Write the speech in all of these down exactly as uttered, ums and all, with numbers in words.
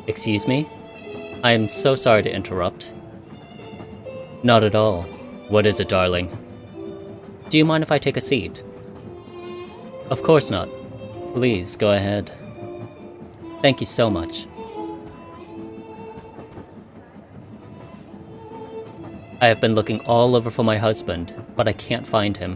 Excuse me? I am so sorry to interrupt. Not at all. What is it, darling? Do you mind if I take a seat? Of course not. Please, go ahead. Thank you so much. I have been looking all over for my husband, but I can't find him.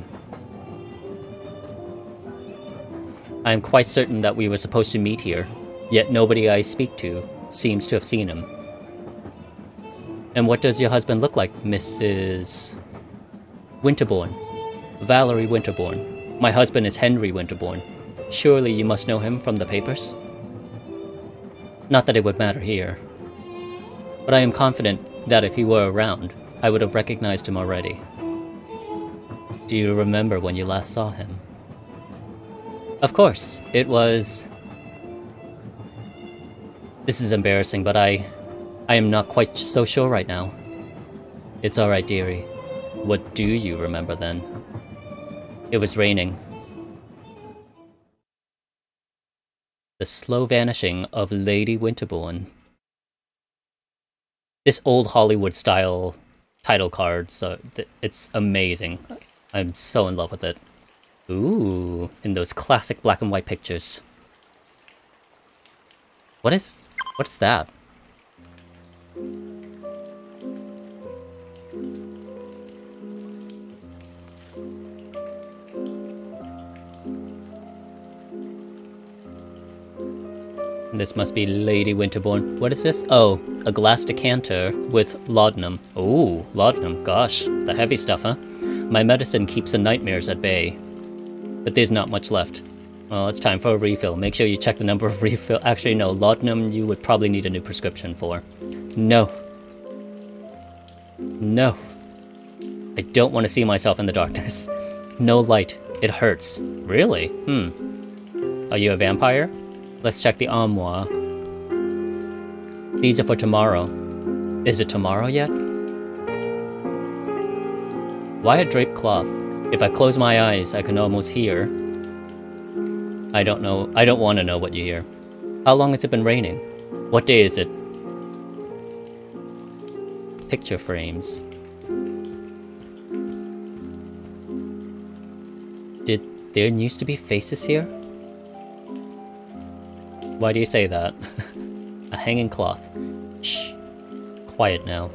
I am quite certain that we were supposed to meet here, yet nobody I speak to seems to have seen him. And what does your husband look like, Missus Winterbourne? Valerie Winterbourne. My husband is Henry Winterbourne. Surely you must know him from the papers? Not that it would matter here. But I am confident that if he were around, I would have recognized him already. Do you remember when you last saw him? Of course, it was... This is embarrassing, but I... I am not quite so sure right now. It's alright, dearie. What do you remember then? It was raining. The slow vanishing of Lady Winterbourne. This old Hollywood-style title card, so it's amazing. I'm so in love with it. Ooh, in those classic black and white pictures. What is... what's that? This must be Lady Winterbourne. What is this? Oh, a glass decanter with laudanum. Ooh, laudanum. Gosh, the heavy stuff, huh? My medicine keeps the nightmares at bay. But there's not much left. Well, it's time for a refill. Make sure you check the number of refill. Actually, no, laudanum you would probably need a new prescription for. No. No. I don't want to see myself in the darkness. No light. It hurts. Really? Hmm. Are you a vampire? Let's check the armoire. These are for tomorrow. Is it tomorrow yet? Why a draped cloth? If I close my eyes, I can almost hear. I don't know. I don't want to know what you hear. How long has it been raining? What day is it? Picture frames. Did there used to be faces here? Why do you say that? A hanging cloth. Shh. Quiet now.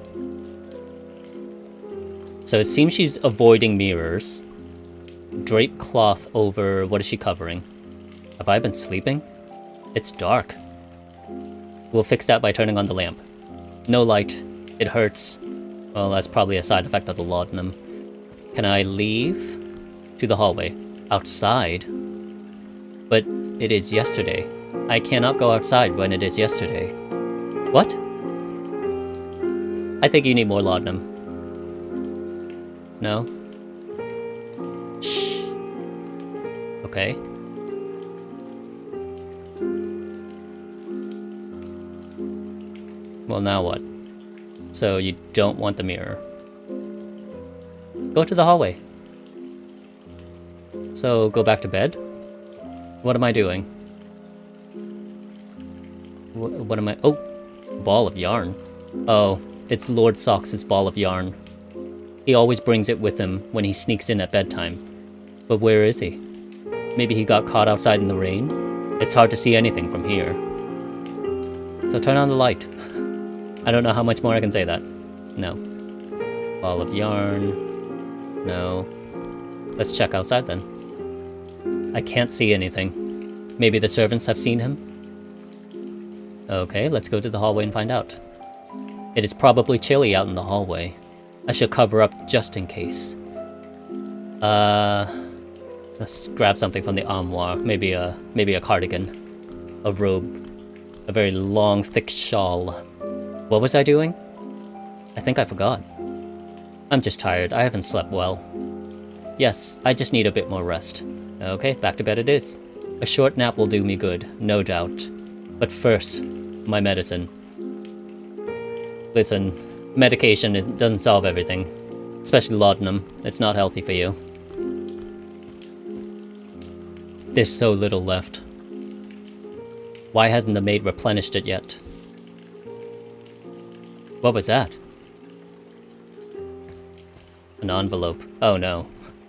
So it seems she's avoiding mirrors. Draped cloth over... what is she covering? Have I been sleeping? It's dark. We'll fix that by turning on the lamp. No light. It hurts. Well, that's probably a side effect of the laudanum. Can I leave? To the hallway. Outside? But it is yesterday. I cannot go outside when it is yesterday. What? I think you need more laudanum. No? Shh. Okay. Well, now what? So you don't want the mirror. Go to the hallway. So go back to bed? What am I doing? What, what am I... Oh! Ball of yarn. Oh, it's Lord Sox's ball of yarn. He always brings it with him when he sneaks in at bedtime. But where is he? Maybe he got caught outside in the rain? It's hard to see anything from here. So turn on the light. I don't know how much more I can say that. No. Ball of yarn. No. Let's check outside then. I can't see anything. Maybe the servants have seen him? Okay, let's go to the hallway and find out. It is probably chilly out in the hallway. I should cover up just in case. Uh, let's grab something from the armoire. Maybe a maybe a cardigan, a robe, a very long, thick shawl. What was I doing? I think I forgot. I'm just tired. I haven't slept well. Yes, I just need a bit more rest. Okay, back to bed it is. A short nap will do me good, no doubt. But first, my medicine. Listen, medication is, doesn't solve everything. Especially laudanum. It's not healthy for you. There's so little left. Why hasn't the maid replenished it yet? What was that? An envelope. Oh no.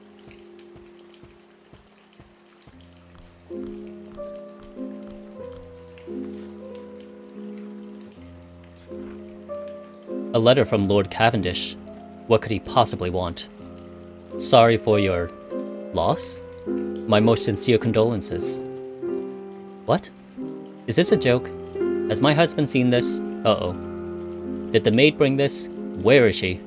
A letter from Lord Cavendish. What could he possibly want? Sorry for your loss? My most sincere condolences. What? Is this a joke? Has my husband seen this? Uh-oh. Did the maid bring this? Where is she?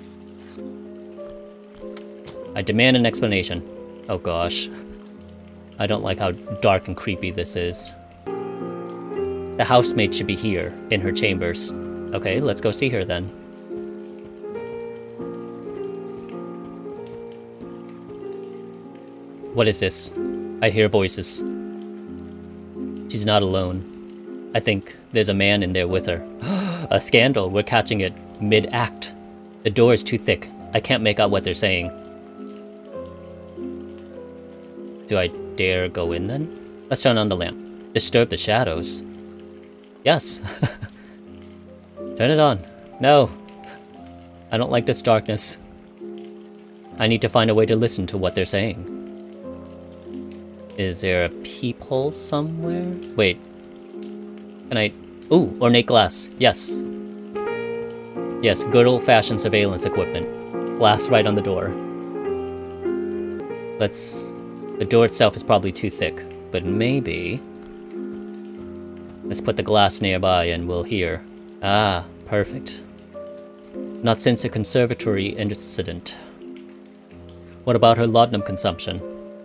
I demand an explanation. Oh gosh. I don't like how dark and creepy this is. The housemaid should be here, in her chambers. Okay, let's go see her then. What is this? I hear voices. She's not alone. I think there's a man in there with her. A scandal, we're catching it mid-act. The door is too thick. I can't make out what they're saying. Do I dare go in then? Let's turn on the lamp. Disturb the shadows. Yes. Turn it on. No. I don't like this darkness. I need to find a way to listen to what they're saying. Is there a peephole somewhere? Wait. Can I... Ooh, ornate glass. Yes. Yes, good old-fashioned surveillance equipment. Glass right on the door. Let's... The door itself is probably too thick, but maybe... Let's put the glass nearby and we'll hear. Ah, perfect. Not since a conservatory incident. What about her laudanum consumption?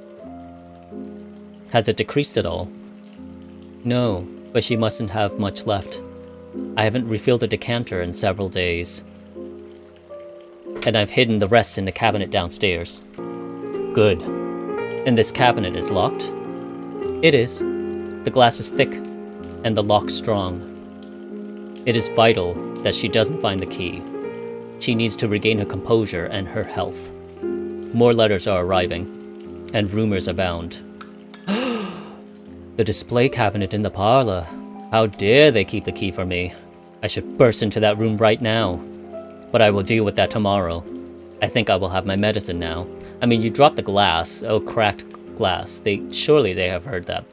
Has it decreased at all? No, but she mustn't have much left. I haven't refilled the decanter in several days. And I've hidden the rest in the cabinet downstairs. Good. And this cabinet is locked? It is. The glass is thick, and the lock strong. It is vital that she doesn't find the key. She needs to regain her composure and her health. More letters are arriving, and rumors abound. The display cabinet in the parlor. How dare they keep the key from me? I should burst into that room right now. But I will deal with that tomorrow. I think I will have my medicine now. I mean, you dropped the glass. Oh, cracked glass. They surely they have heard that.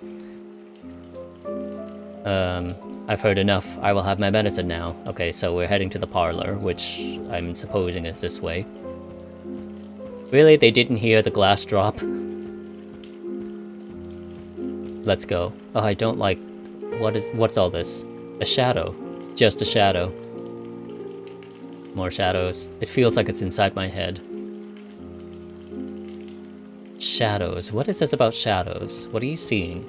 Um, I've heard enough. I will have my medicine now. Okay, so we're heading to the parlor, which I'm supposing is this way. Really? They didn't hear the glass drop? Let's go. Oh, I don't like... What is... What's all this? A shadow. Just a shadow. More shadows. It feels like it's inside my head. Shadows. What is this about shadows? What are you seeing?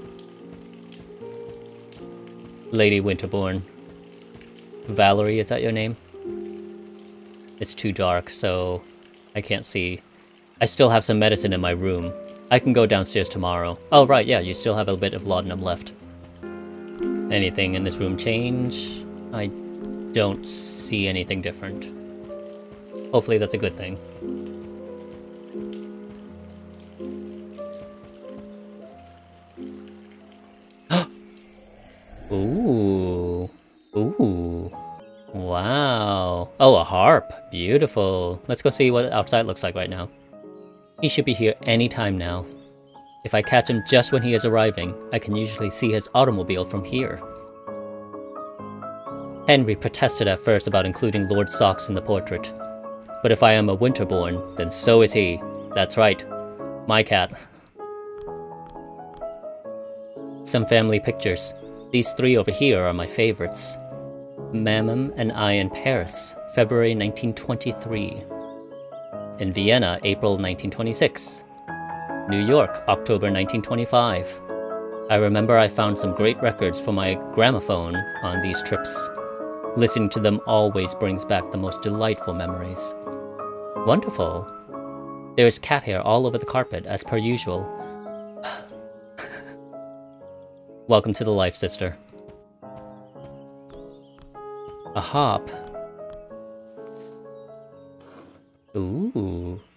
Lady Winterbourne. Valerie, is that your name? It's too dark, so I can't see. I still have some medicine in my room. I can go downstairs tomorrow. Oh, right, yeah, you still have a bit of laudanum left. Anything in this room change? I don't see anything different. Hopefully that's a good thing. Ooh. Ooh. Wow. Oh, a harp. Beautiful. Let's go see what outside looks like right now. He should be here any time now. If I catch him just when he is arriving, I can usually see his automobile from here. Henry protested at first about including Lord Socks in the portrait. But if I am a Winterbourne, then so is he. That's right. My cat. Some family pictures. These three over here are my favorites. Mammon and I in Paris, February nineteen twenty-three. In Vienna, April nineteen twenty-six. New York, October nineteen twenty-five. I remember I found some great records for my gramophone on these trips. Listening to them always brings back the most delightful memories. Wonderful. There is cat hair all over the carpet, as per usual. Welcome to the life, sister. A hop. Ooh.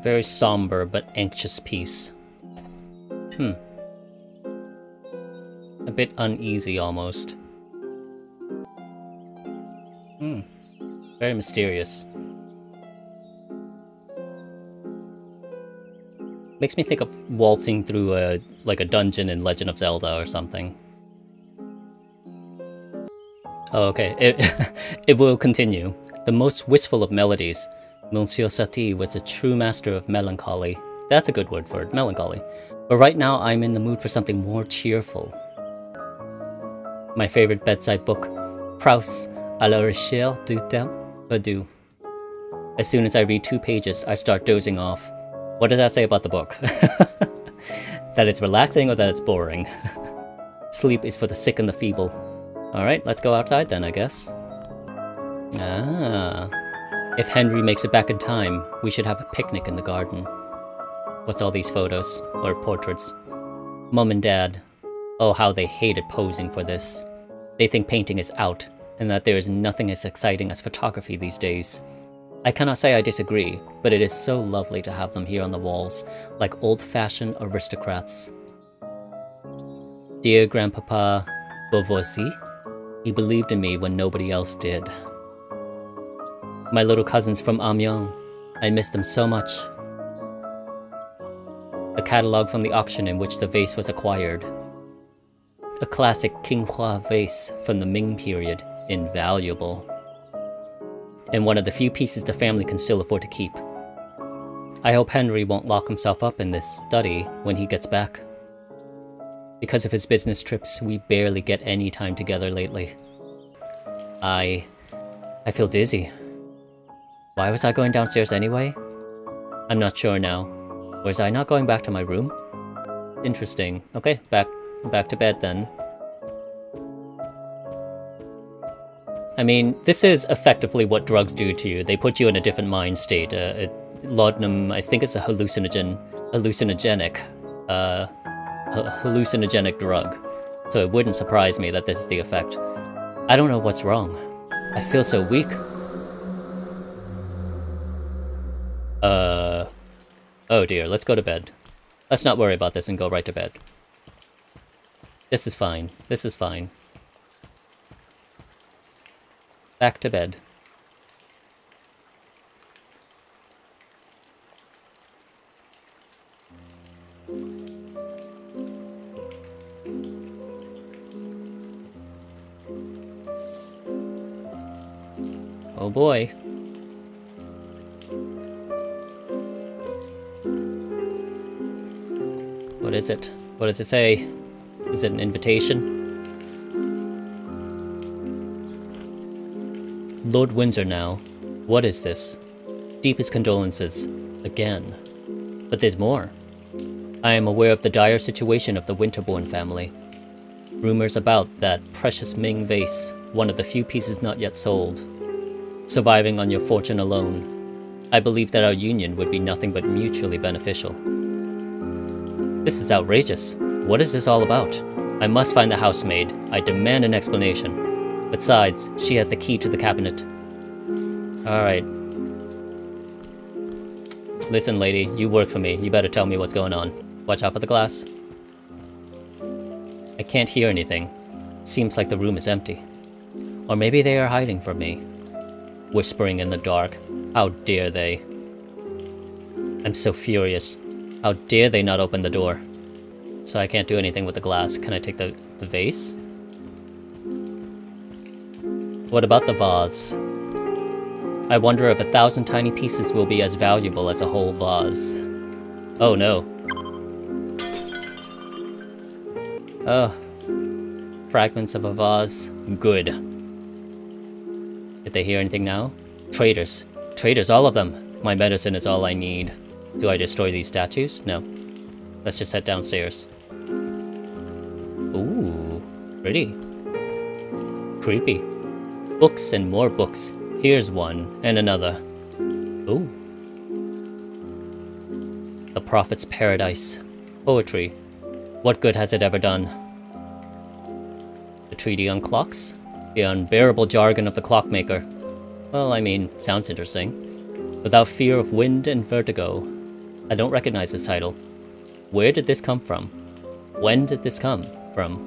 Very somber but anxious piece. Hmm. A bit uneasy almost. Hmm. Very mysterious. Makes me think of waltzing through a like a dungeon in Legend of Zelda or something. Oh, okay. It, it will continue. The most wistful of melodies. Monsieur Satie was a true master of melancholy. That's a good word for it, melancholy. But right now I'm in the mood for something more cheerful. My favorite bedside book, Proust, à la recherche du temps perdu. As soon as I read two pages, I start dozing off. What does that say about the book? That it's relaxing or that it's boring? Sleep is for the sick and the feeble. Alright, let's go outside then, I guess. Ah. If Henry makes it back in time, we should have a picnic in the garden. What's all these photos? Or portraits? Mum and Dad. Oh, how they hated posing for this. They think painting is out, and that there is nothing as exciting as photography these days. I cannot say I disagree, but it is so lovely to have them here on the walls, like old-fashioned aristocrats. Dear Grandpapa Beauvoisin, he believed in me when nobody else did. My little cousins from Amiens, I miss them so much. A catalogue from the auction in which the vase was acquired. A classic Qinghua vase from the Ming period, invaluable. And one of the few pieces the family can still afford to keep. I hope Henry won't lock himself up in this study when he gets back. Because of his business trips, we barely get any time together lately. I... I feel dizzy. Why was I going downstairs anyway? I'm not sure now. Was I not going back to my room? Interesting. Okay, back back to bed then. I mean, this is effectively what drugs do to you. They put you in a different mind state. Uh, it, laudanum, I think it's a hallucinogen, hallucinogenic, uh, hallucinogenic drug. So it wouldn't surprise me that this is the effect. I don't know what's wrong. I feel so weak. Uh, oh dear, let's go to bed. Let's not worry about this and go right to bed. This is fine. This is fine. Back to bed. Oh boy. What is it? What does it say? Is it an invitation? Lord Windsor now. What is this? Deepest condolences. Again. But there's more. I am aware of the dire situation of the Winterbourne family. Rumors about that precious Ming vase, one of the few pieces not yet sold. Surviving on your fortune alone. I believe that our union would be nothing but mutually beneficial. This is outrageous. What is this all about? I must find the housemaid. I demand an explanation. Besides, she has the key to the cabinet. Alright. Listen, lady, you work for me. You better tell me what's going on. Watch out for the glass. I can't hear anything. Seems like the room is empty. Or maybe they are hiding from me. Whispering in the dark. How dare they? I'm so furious. How dare they not open the door? So I can't do anything with the glass. Can I take the, the vase? What about the vase? I wonder if a thousand tiny pieces will be as valuable as a whole vase. Oh no. Oh. Fragments of a vase. Good. Did they hear anything now? Traitors. Traitors, all of them. My medicine is all I need. Do I destroy these statues? No. Let's just head downstairs. Ooh, pretty. Creepy. Books and more books. Here's one, and another. Ooh. The Prophet's Paradise. Poetry. What good has it ever done? The treaty on clocks? The unbearable jargon of the clockmaker. Well, I mean, sounds interesting. Without fear of wind and vertigo. I don't recognize this title. Where did this come from? When did this come from?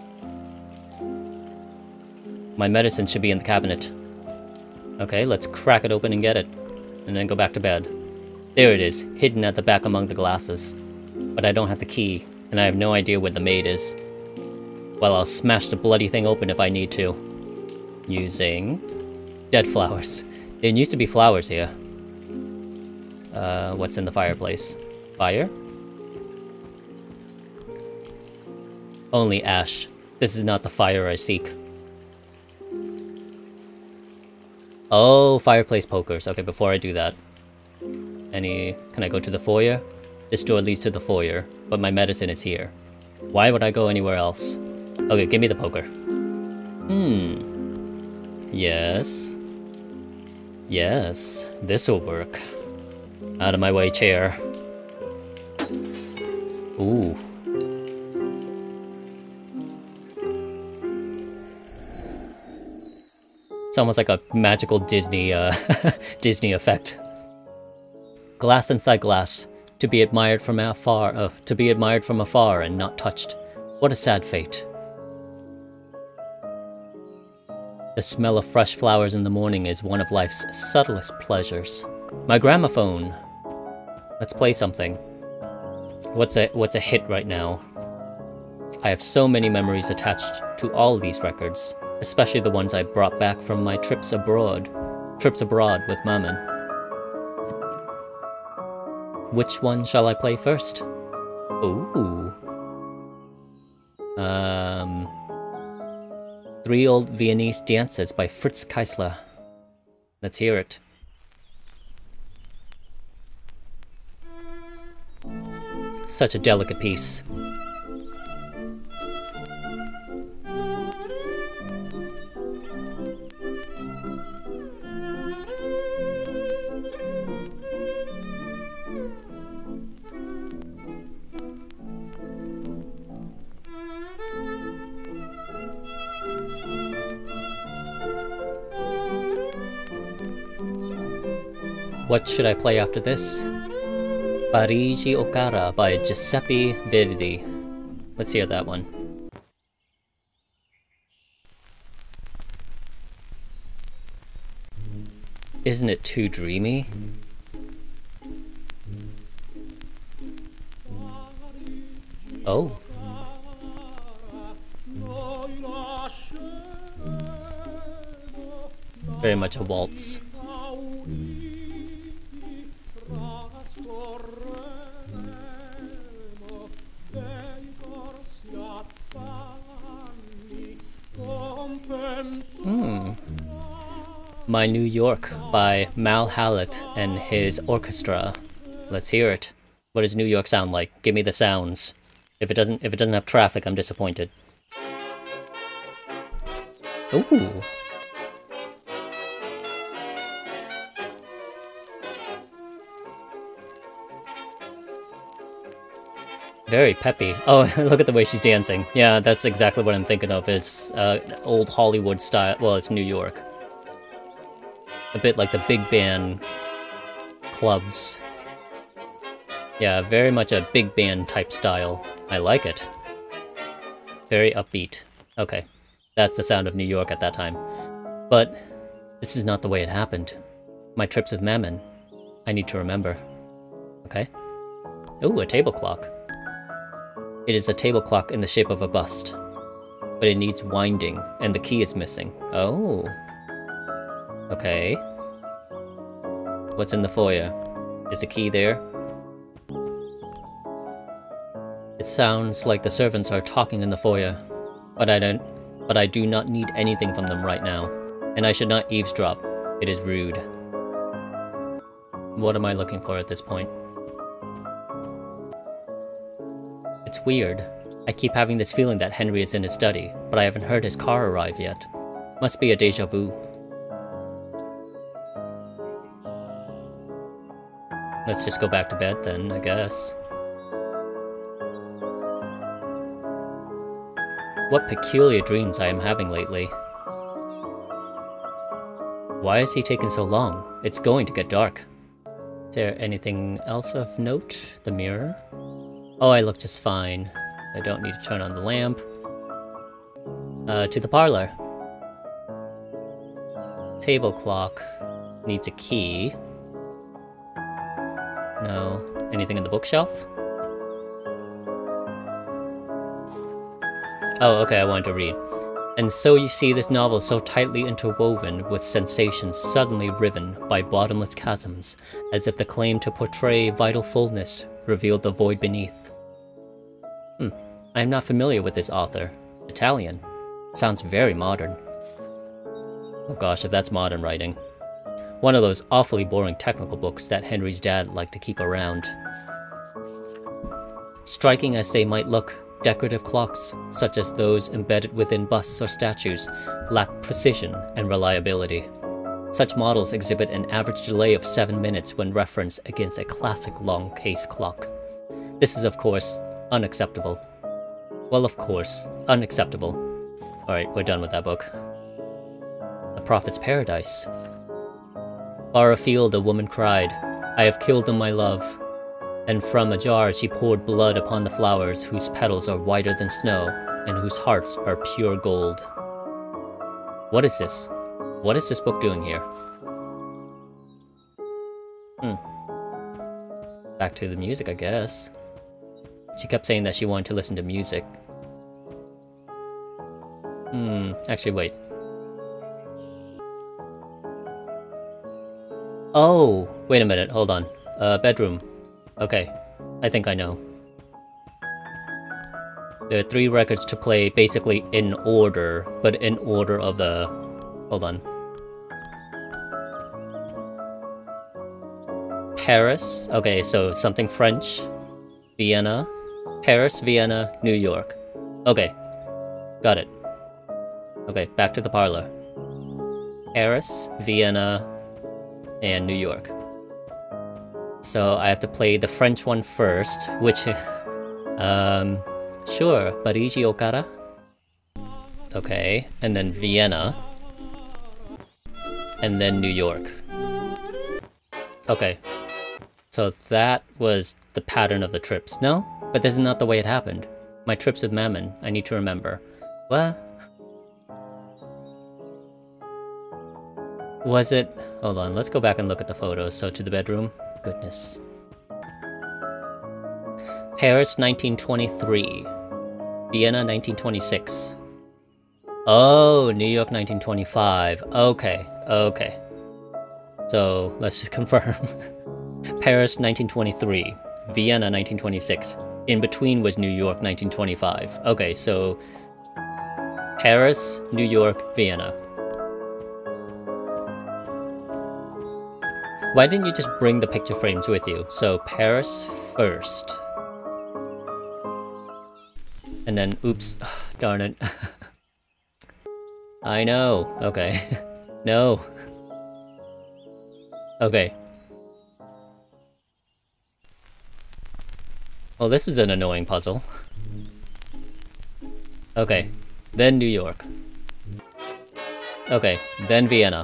My medicine should be in the cabinet. Okay, let's crack it open and get it. And then go back to bed. There it is, hidden at the back among the glasses. But I don't have the key, and I have no idea where the maid is. Well, I'll smash the bloody thing open if I need to. Using... dead flowers. There used to be flowers here. Uh, what's in the fireplace? Fire? Only ash. This is not the fire I seek. Oh, fireplace pokers. Okay, before I do that. Any... Can I go to the foyer? This door leads to the foyer, but my medicine is here. Why would I go anywhere else? Okay, give me the poker. Hmm. Yes. Yes, this'll work. Out of my way, chair. Ooh. It's almost like a magical Disney, uh, Disney effect. Glass inside glass, to be admired from afar, uh, to be admired from afar and not touched. What a sad fate. The smell of fresh flowers in the morning is one of life's subtlest pleasures. My gramophone. Let's play something. What's a what's a hit right now? I have so many memories attached to all these records, especially the ones I brought back from my trips abroad. Trips abroad with Mammon. Which one shall I play first? Ooh. Um... Three Old Viennese Dances by Fritz Keisler. Let's hear it. Such a delicate piece. What should I play after this? Parigi o Cara by Giuseppe Verdi. Let's hear that one. Isn't it too dreamy? Oh. Very much a waltz. Hmm. My New York by Mal Hallett and his orchestra. Let's hear it. What does New York sound like? Give me the sounds. If it doesn't if it doesn't have traffic, I'm disappointed. Ooh. Very peppy. Oh, look at the way she's dancing. Yeah, that's exactly what I'm thinking of, is uh, old Hollywood style. Well, it's New York. A bit like the big band clubs. Yeah, very much a big band type style. I like it. Very upbeat. Okay, that's the sound of New York at that time. But this is not the way it happened. My trips with Mammon. I need to remember. Okay. Ooh, a table clock. It is a table clock in the shape of a bust, but it needs winding, and the key is missing. Oh. Okay. What's in the foyer? Is the key there? It sounds like the servants are talking in the foyer, but I don't. But I do not need anything from them right now, and I should not eavesdrop. It is rude. What am I looking for at this point? It's weird. I keep having this feeling that Henry is in his study, but I haven't heard his car arrive yet. Must be a déjà vu. Let's just go back to bed then, I guess. What peculiar dreams I am having lately. Why is he taking so long? It's going to get dark. Is there anything else of note? The mirror? Oh, I look just fine. I don't need to turn on the lamp. Uh, to the parlor. Table clock. Needs a key. No. Anything in the bookshelf? Oh, okay, I wanted to read. And so you see this novel so tightly interwoven with sensations suddenly riven by bottomless chasms, as if the claim to portray vital fullness revealed the void beneath. Hmm, I am not familiar with this author. Italian. Sounds very modern. Oh gosh, if that's modern writing. One of those awfully boring technical books that Henry's dad liked to keep around. Striking as they might look, decorative clocks, such as those embedded within busts or statues, lack precision and reliability. Such models exhibit an average delay of seven minutes when referenced against a classic long case clock. This is, of course, unacceptable. Well, of course, unacceptable. Alright, we're done with that book. The Prophet's Paradise. Far afield a woman cried, "I have killed them, my love." And from a jar she poured blood upon the flowers whose petals are whiter than snow, and whose hearts are pure gold. What is this? What is this book doing here? Hmm. Back to the music, I guess. She kept saying that she wanted to listen to music. Hmm, actually, wait. Oh, wait a minute, hold on. Uh, bedroom. Okay, I think I know. There are three records to play basically in order, but in order of the... Hold on. Paris. Okay, so something French. Vienna. Paris, Vienna, New York. Okay, got it. Okay, back to the parlor. Paris, Vienna, and New York. So I have to play the French one first, which, um, sure, Parigi Okara. Okay, and then Vienna. And then New York. Okay, so that was the pattern of the trips. No, but this is not the way it happened. My trips with Mammon, I need to remember. What? Was it? Hold on, let's go back and look at the photos. So to the bedroom. Goodness. Paris nineteen twenty-three. Vienna nineteen twenty-six. Oh, New York nineteen twenty-five. Okay, okay. So let's just confirm. Paris nineteen twenty-three. Vienna nineteen twenty-six. In between was New York nineteen twenty-five. Okay, so Paris, New York, Vienna. Why didn't you just bring the picture frames with you? So Paris first. And then, oops, darn it. I know, okay. No. Okay. Well, this is an annoying puzzle. Okay, then New York. Okay, then Vienna.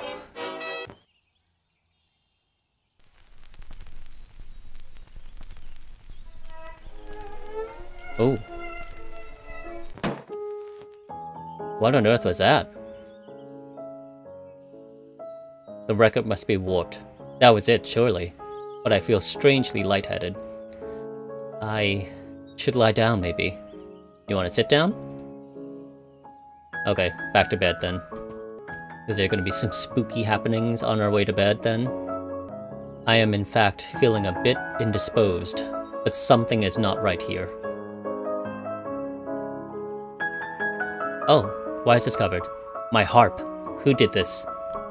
Oh. What on earth was that? The record must be warped. That was it, surely. But I feel strangely lightheaded. I should lie down, maybe. You want to sit down? Okay, back to bed then. Is there going to be some spooky happenings on our way to bed then? I am in fact feeling a bit indisposed, but something is not right here. Oh, why is this covered? My harp. Who did this?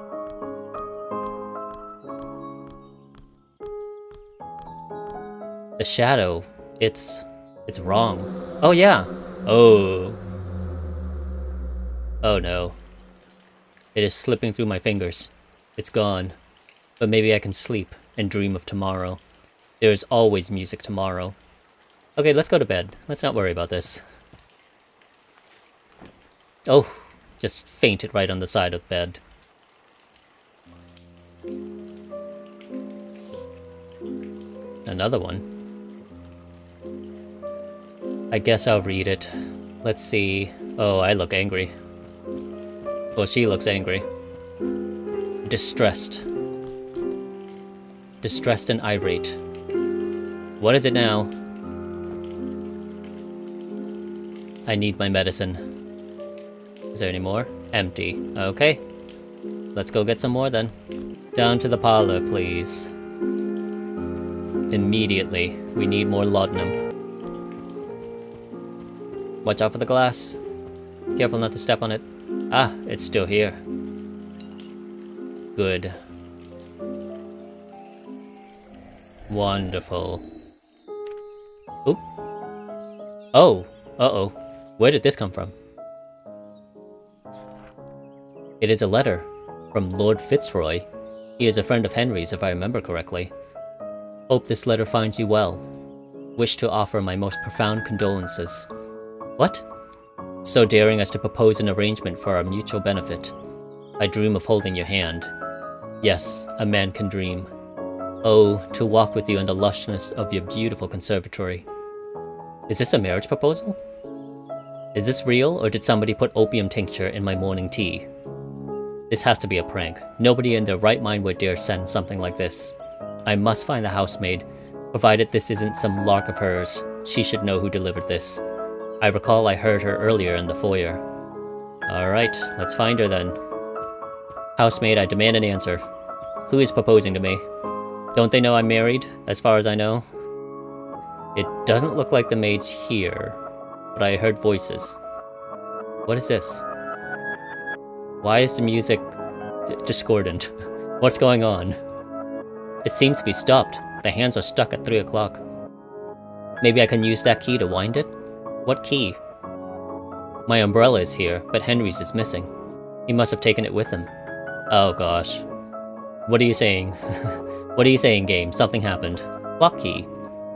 The shadow. It's... it's wrong. Oh yeah. Oh. Oh no. It is slipping through my fingers. It's gone. But maybe I can sleep and dream of tomorrow. There is always music tomorrow. Okay, let's go to bed. Let's not worry about this. Oh, just fainted right on the side of the bed. Another one. I guess I'll read it. Let's see. Oh, I look angry. Well, she looks angry. Distressed. Distressed and irate. What is it now? I need my medicine. Is there any more? Empty. Okay. Let's go get some more then. Down to the parlor, please. Immediately. We need more laudanum. Watch out for the glass. Careful not to step on it. Ah, it's still here. Good. Wonderful. Oop. Oh. Uh-oh. Where did this come from? It is a letter from Lord Fitzroy. He is a friend of Henry's, if I remember correctly. Hope this letter finds you well. Wish to offer my most profound condolences. What? So daring as to propose an arrangement for our mutual benefit. I dream of holding your hand. Yes, a man can dream. Oh, to walk with you in the lushness of your beautiful conservatory. Is this a marriage proposal? Is this real, or did somebody put opium tincture in my morning tea? This has to be a prank. Nobody in their right mind would dare send something like this. I must find the housemaid. Provided this isn't some lark of hers, she should know who delivered this. I recall I heard her earlier in the foyer. Alright, let's find her then. Housemaid, I demand an answer. Who is proposing to me? Don't they know I'm married, as far as I know? It doesn't look like the maid's here, but I heard voices. What is this? Why is the music discordant? What's going on? It seems to be stopped. The hands are stuck at three o'clock. Maybe I can use that key to wind it? What key? My umbrella is here, but Henry's is missing. He must have taken it with him. Oh gosh. What are you saying? What are you saying, game? Something happened. Lock key.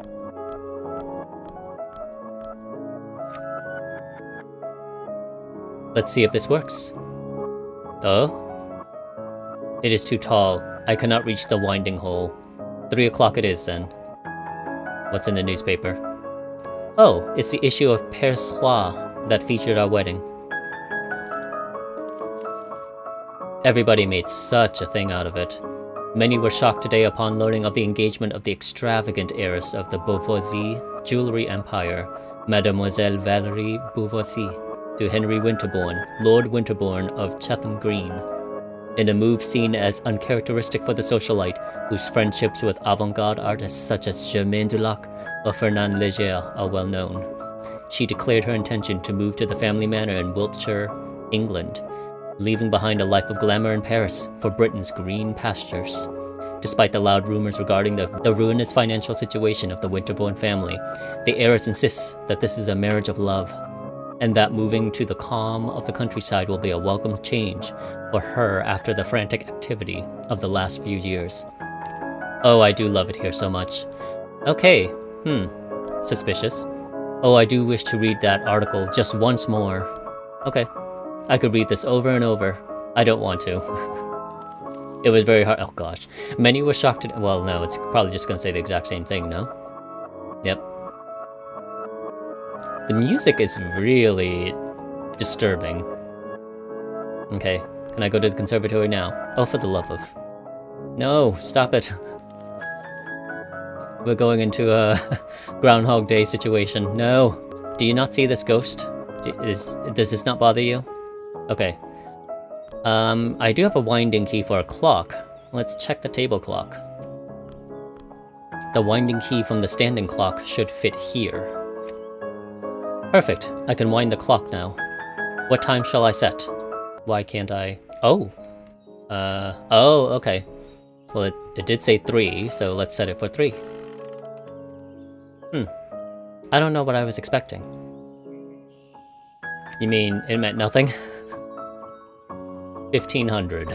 Let's see if this works. Oh? It is too tall. I cannot reach the winding hole. Three o'clock it is, then. What's in the newspaper? Oh, it's the issue of Persois that featured our wedding. Everybody made such a thing out of it. Many were shocked today upon learning of the engagement of the extravagant heiress of the Beauvoisis jewellery empire, Mademoiselle Valerie Beauvoisis, to Henry Winterbourne, Lord Winterbourne of Chatham Green, in a move seen as uncharacteristic for the socialite, whose friendships with avant-garde artists such as Germain Dulac or Fernand Léger are well known. She declared her intention to move to the family manor in Wiltshire, England, leaving behind a life of glamour in Paris for Britain's green pastures. Despite the loud rumors regarding the, the ruinous financial situation of the Winterbourne family, the heiress insists that this is a marriage of love, and that moving to the calm of the countryside will be a welcome change for her after the frantic activity of the last few years. Oh, I do love it here so much. Okay, hmm, suspicious. Oh, I do wish to read that article just once more. Okay, I could read this over and over. I don't want to. It was very hard. Oh gosh. Many were shocked to- well, no, it's probably just gonna say the exact same thing, no? Yep. The music is really disturbing. Okay, can I go to the conservatory now? Oh, for the love of... No, stop it. We're going into a Groundhog Day situation. No. Do you not see this ghost? Is, does this not bother you? Okay. Um, I do have a winding key for a clock. Let's check the table clock. The winding key from the standing clock should fit here. Perfect. I can wind the clock now. What time shall I set? Why can't I... Oh. Uh, oh, okay. Well, it, it did say three, so let's set it for three. Hmm. I don't know what I was expecting. You mean it meant nothing? fifteen hundred.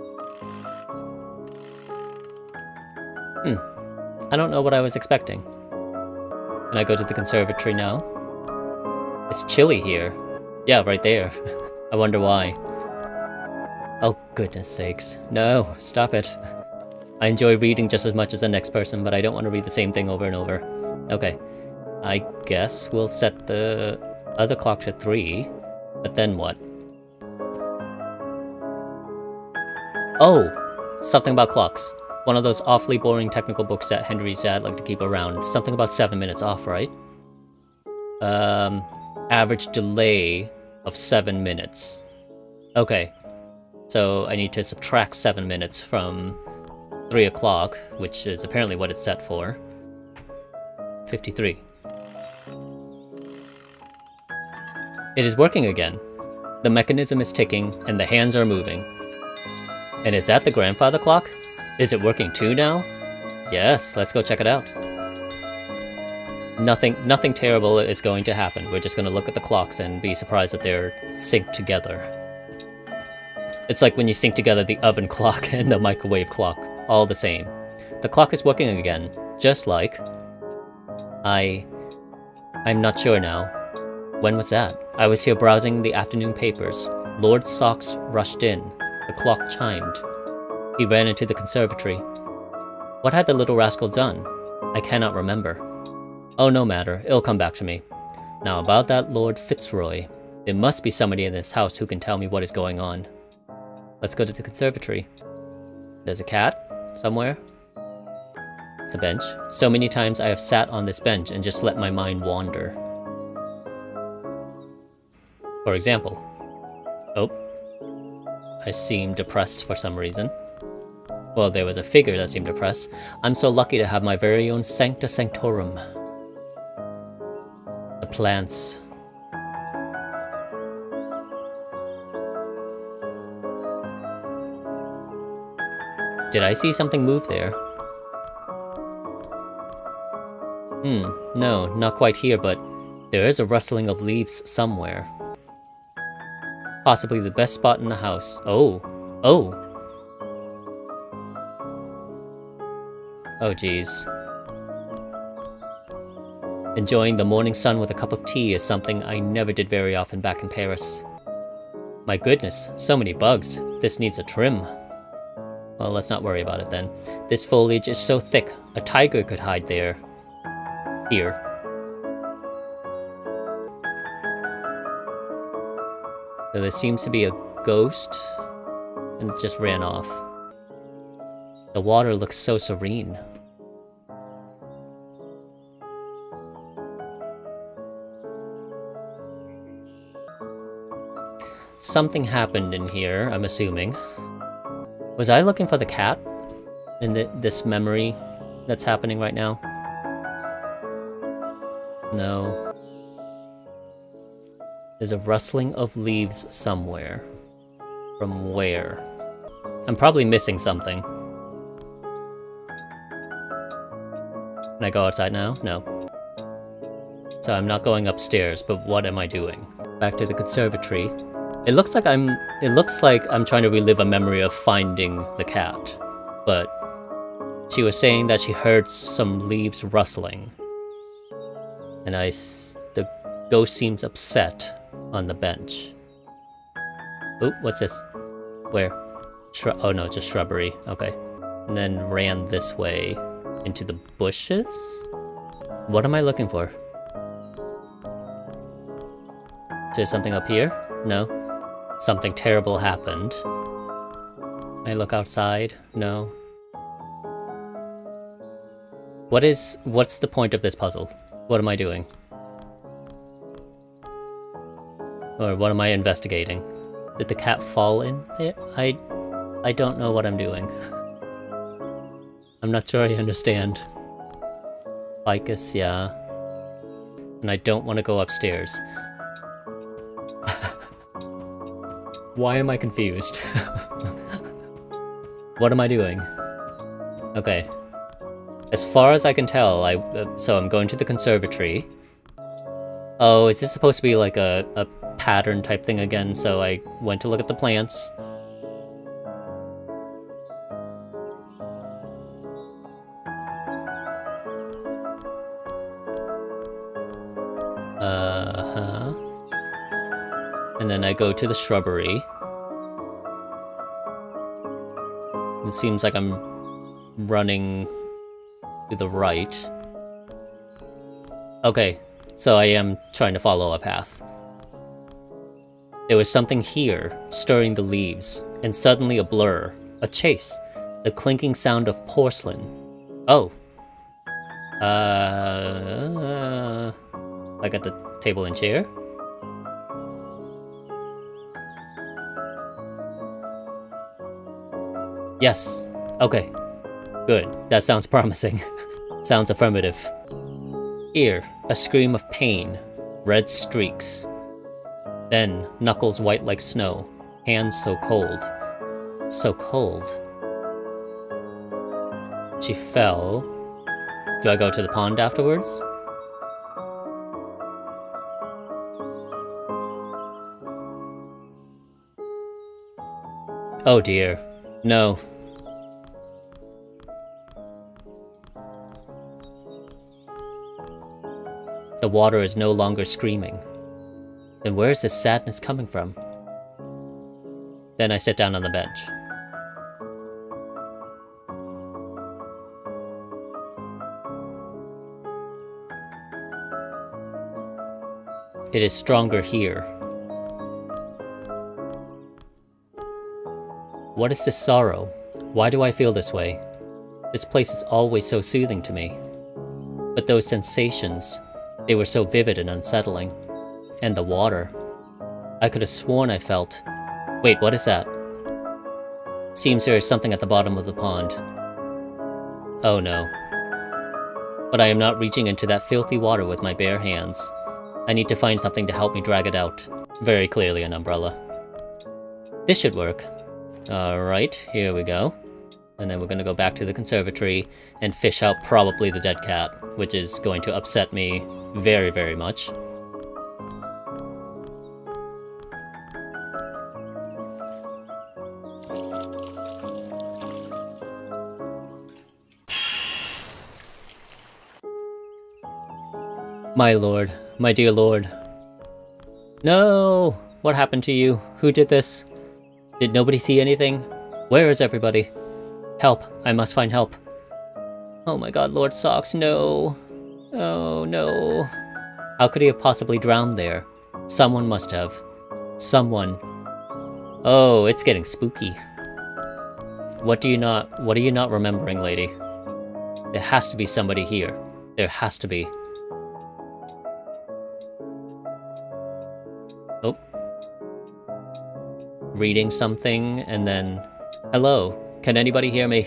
Hmm. I don't know what I was expecting. Can I go to the conservatory now? It's chilly here. Yeah, right there. I wonder why. Oh, goodness sakes. No, stop it. I enjoy reading just as much as the next person, but I don't want to read the same thing over and over. Okay. I guess we'll set the other clock to three, but then what? Oh! Something about clocks. One of those awfully boring technical books that Henry's dad liked to keep around. Something about seven minutes off, right? Um, average delay of seven minutes. Okay. So I need to subtract seven minutes from three o'clock, which is apparently what it's set for. fifty-three. It is working again. The mechanism is ticking, and the hands are moving. And is that the grandfather clock? Is it working too now? Yes, let's go check it out. Nothing, nothing terrible is going to happen. We're just going to look at the clocks and be surprised that they're synced together. It's like when you sync together the oven clock and the microwave clock, all the same. The clock is working again, just like... I... I'm not sure now. When was that? I was here browsing the afternoon papers. Lord Socks rushed in. The clock chimed. He ran into the conservatory. What had the little rascal done? I cannot remember. Oh, no matter. It'll come back to me. Now about that Lord Fitzroy. There must be somebody in this house who can tell me what is going on. Let's go to the conservatory. There's a cat somewhere. The bench. So many times I have sat on this bench and just let my mind wander. For example. Oh. I seem depressed for some reason. Well, there was a figure that seemed depressed. I'm so lucky to have my very own Sancta Sanctorum. The plants. Did I see something move there? Hmm, no, not quite here, but there is a rustling of leaves somewhere. Possibly the best spot in the house. Oh, oh. Oh, geez. Enjoying the morning sun with a cup of tea is something I never did very often back in Paris. My goodness, so many bugs. This needs a trim. Well, let's not worry about it then. This foliage is so thick, a tiger could hide there. Here. So there seems to be a ghost, and it just ran off. The water looks so serene. Something happened in here, I'm assuming. Was I looking for the cat in the, this memory that's happening right now? No. There's a rustling of leaves somewhere. From where? I'm probably missing something. Can I go outside now? No. So I'm not going upstairs, but what am I doing? Back to the conservatory. It looks like I'm it looks like I'm trying to relive a memory of finding the cat. But she was saying that she heard some leaves rustling. And I s the ghost seems upset on the bench. Oop, what's this? Where? Shrub oh no, just shrubbery. Okay. And then ran this way into the bushes? What am I looking for? Is there something up here? No. Something terrible happened. Can I look outside? No. What is... what's the point of this puzzle? What am I doing? Or what am I investigating? Did the cat fall in there? I... I don't know what I'm doing. I'm not sure I understand. Ficus, yeah. And I don't want to go upstairs. Why am I confused? What am I doing? Okay. As far as I can tell, I uh, so I'm going to the conservatory. Oh, is this supposed to be like a, a pattern type thing again? So I went to look at the plants. Uh-huh. And then I go to the shrubbery. It seems like I'm running to the right. Okay, so I am trying to follow a path. There was something here, stirring the leaves, and suddenly a blur, a chase, the clinking sound of porcelain. Oh. Uh... Like at the table and chair? Yes. Okay. Good. That sounds promising. Sounds affirmative. Here, a scream of pain. Red streaks. Then, knuckles white like snow. Hands so cold. So cold. She fell. Do I go to the pond afterwards? Oh dear. No. The water is no longer screaming. Then where is this sadness coming from? Then I sit down on the bench. It is stronger here. What is this sorrow? Why do I feel this way? This place is always so soothing to me. But those sensations, they were so vivid and unsettling. And the water. I could have sworn I felt... Wait, what is that? Seems there is something at the bottom of the pond. Oh no. But I am not reaching into that filthy water with my bare hands. I need to find something to help me drag it out. Very clearly an umbrella. This should work. Alright, here we go. And then we're gonna go back to the conservatory and fish out probably the dead cat, which is going to upset me very, very much. My lord, my dear lord. No! What happened to you? Who did this? Did nobody see anything? Where is everybody? Help, I must find help. Oh my god, Lord Socks, no. Oh no. How could he have possibly drowned there? Someone must have. Someone. Oh, it's getting spooky. What do you not, what are you not remembering, lady? There has to be somebody here. There has to be. Oh. Reading something, and then... Hello, can anybody hear me?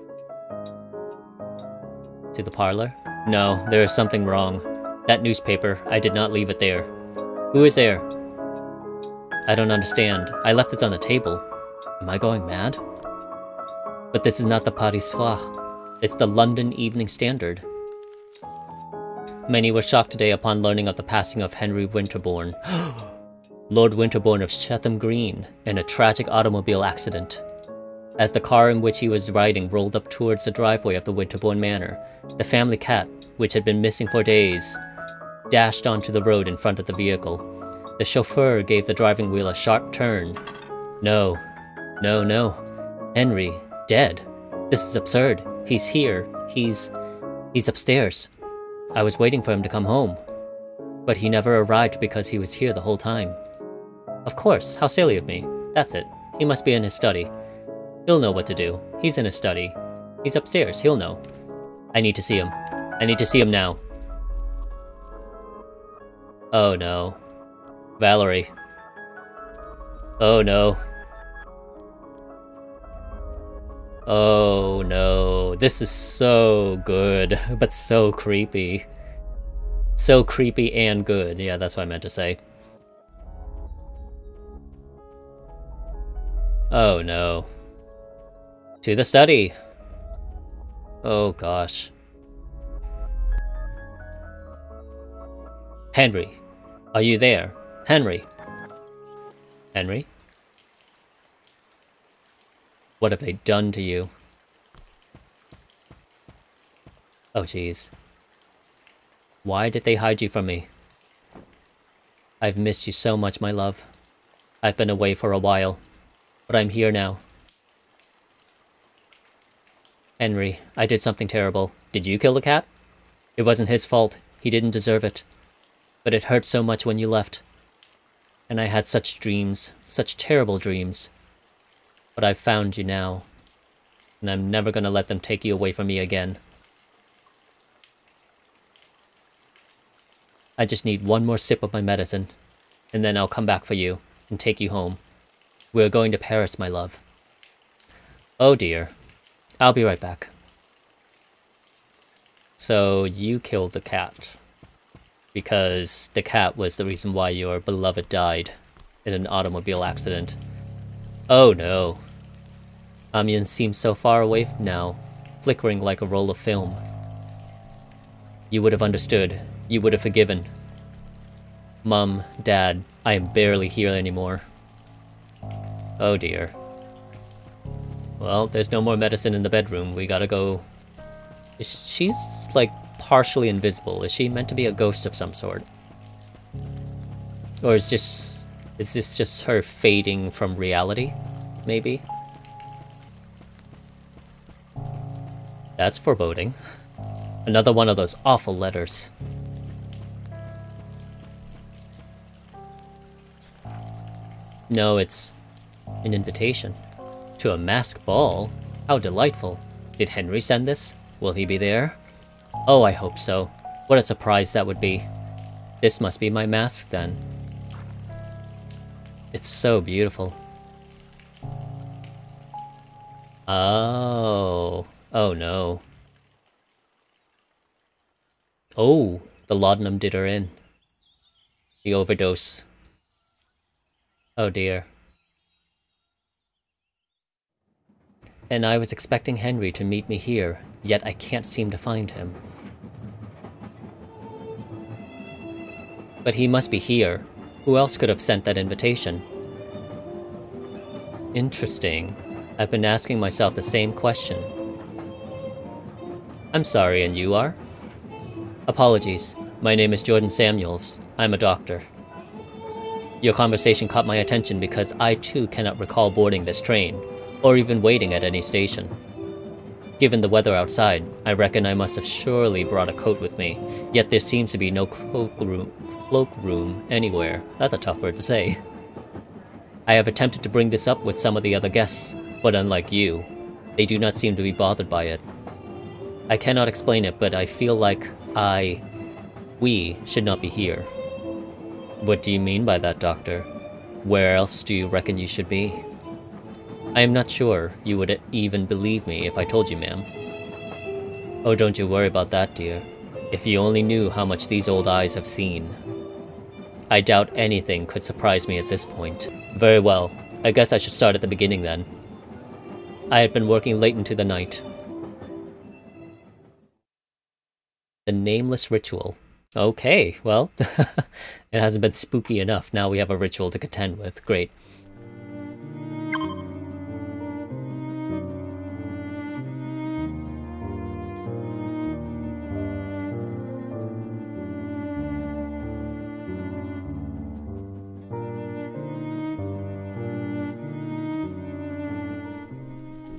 To the parlor? No, there is something wrong. That newspaper, I did not leave it there. Who is there? I don't understand. I left it on the table. Am I going mad? But this is not the Paris Soir. It's the London Evening Standard. Many were shocked today upon learning of the passing of Henry Winterbourne. Lord Winterbourne of Shetham Green, in a tragic automobile accident. As the car in which he was riding rolled up towards the driveway of the Winterbourne Manor, the family cat, which had been missing for days, dashed onto the road in front of the vehicle. The chauffeur gave the driving wheel a sharp turn. No, no, no. Henry, dead. This is absurd. He's here. He's... he's upstairs. I was waiting for him to come home. But he never arrived because he was here the whole time. Of course, how silly of me. That's it. He must be in his study. He'll know what to do. He's in his study. He's upstairs, he'll know. I need to see him. I need to see him now. Oh no. Valerie. Oh no. Oh no. This is so good, but so creepy. So creepy and good. Yeah, that's what I meant to say. Oh no. To the study. Oh gosh. Henry. Are you there? Henry. Henry? What have they done to you? Oh jeez. Why did they hide you from me? I've missed you so much, my love. I've been away for a while. But I'm here now. Henry, I did something terrible. Did you kill the cat? It wasn't his fault. He didn't deserve it. But it hurt so much when you left. And I had such dreams, such terrible dreams. But I've found you now. And I'm never gonna let them take you away from me again. I just need one more sip of my medicine, and then I'll come back for you and take you home. We're going to Paris, my love. Oh dear. I'll be right back. So you killed the cat. Because the cat was the reason why your beloved died in an automobile accident. Oh no. Amiens seems so far away now, flickering like a roll of film. You would have understood. You would have forgiven. Mum, Dad, I am barely here anymore. Oh dear. Well, there's no more medicine in the bedroom. We gotta go... Is she's, like, partially invisible. Is she meant to be a ghost of some sort? Or is this... Is this just her fading from reality? Maybe? That's foreboding. Another one of those awful letters. No, it's an invitation. To a masked ball? How delightful. Did Henry send this? Will he be there? Oh, I hope so. What a surprise that would be. This must be my mask, then. It's so beautiful. Oh. Oh, no. Oh, the laudanum did her in. The overdose. Oh dear. And I was expecting Henry to meet me here, yet I can't seem to find him. But he must be here. Who else could have sent that invitation? Interesting. I've been asking myself the same question. I'm sorry, and you are? Apologies. My name is Jordan Samuels. I'm a doctor. Your conversation caught my attention because I too cannot recall boarding this train, or even waiting at any station. Given the weather outside, I reckon I must have surely brought a coat with me, yet there seems to be no cloak room, cloak room anywhere. That's a tough word to say. I have attempted to bring this up with some of the other guests, but unlike you, they do not seem to be bothered by it. I cannot explain it, but I feel like I... we should not be here. What do you mean by that, Doctor? Where else do you reckon you should be? I am not sure you would even believe me if I told you, ma'am. Oh, don't you worry about that, dear. If you only knew how much these old eyes have seen. I doubt anything could surprise me at this point. Very well. I guess I should start at the beginning then. I had been working late into the night. The nameless ritual. Okay, well, it hasn't been spooky enough. Now we have a ritual to contend with. Great.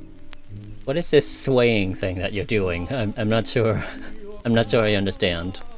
What is this swaying thing that you're doing? I'm, I'm not sure. I'm not sure I understand.